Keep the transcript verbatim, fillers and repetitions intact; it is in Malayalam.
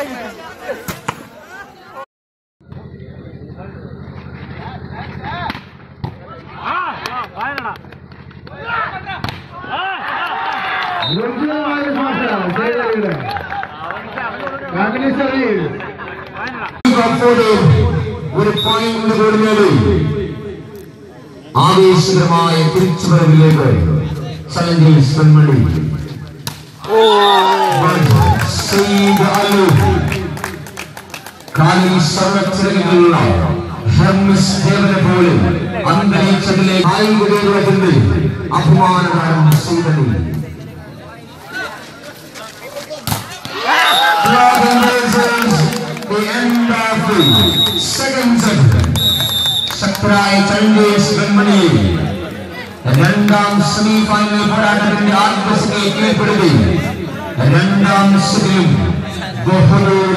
ഒരു പോയിന്റ് കൂടി നേടി ആവേശകരമായ തിരിച്ചുവരവിലേക്ക് ചലഞ്ചേഴ്സ് പെൺമണി കാലി സർവ്വചരകളുള്ള ഹെർമിസ് ദേവനെ പോലെ അന്തരീക്ഷത്തിലെ കായിക ദേവത്തിന്റെ അഭിമാനകാരം ചെയ്തത് the end of the second set. ശക്തരായ ചലഞ്ചേഴ്സ് പെൺമണി രണ്ടാം സെമി ഫൈനൽ പോരാട്ടത്തിന്റെ ആത്മസത്തെ കീഴ്പ്പെടുത്തി രണ്ടാം സെറ്റിലും ബഹുദൂര